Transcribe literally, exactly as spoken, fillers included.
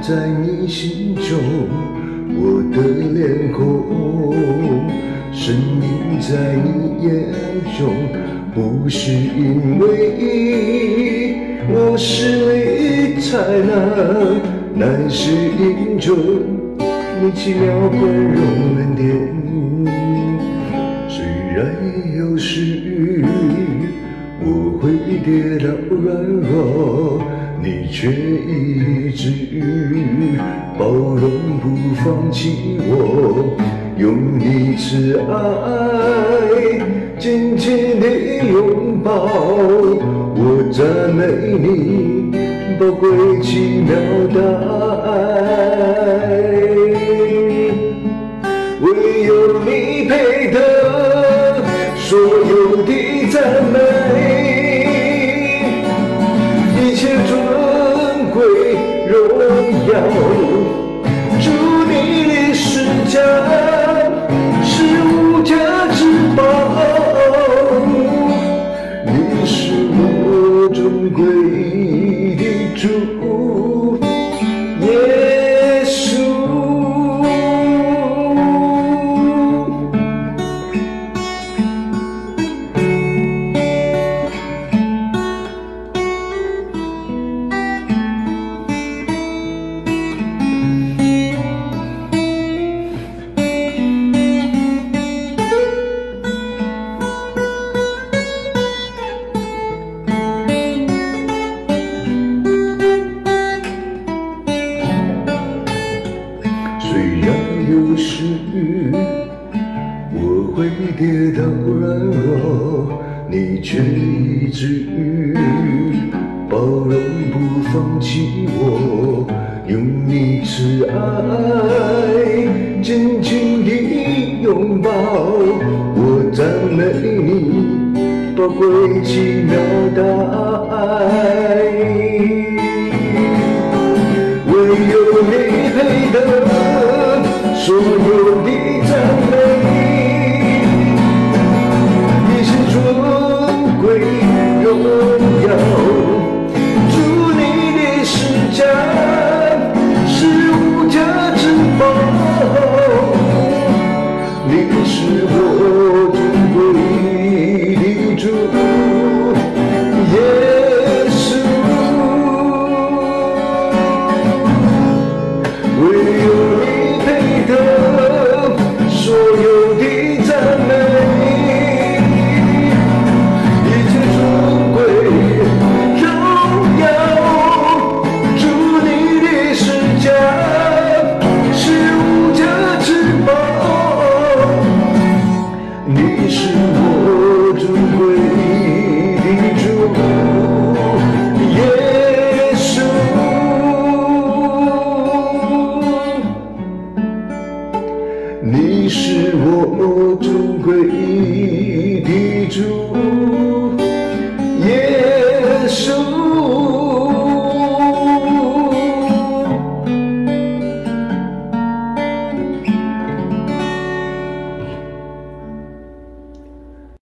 在你心中，我的脸孔，身影在你眼中，不是因为我实力才能，乃是因着你奇妙宽容恩典。虽然有时我会跌倒软弱，你却一直包容不放弃我，用你慈爱紧紧地拥抱我，赞美你宝贵奇妙的爱，唯有你配得所有的赞美，一切尊贵荣耀，主你的施加是无价之宝，你是我尊贵的主耶稣。虽然有时我会跌倒软弱，你却一直包容不放弃我，用你慈爱紧紧地拥抱我，赞美你宝贵奇妙的爱，唯有你配得所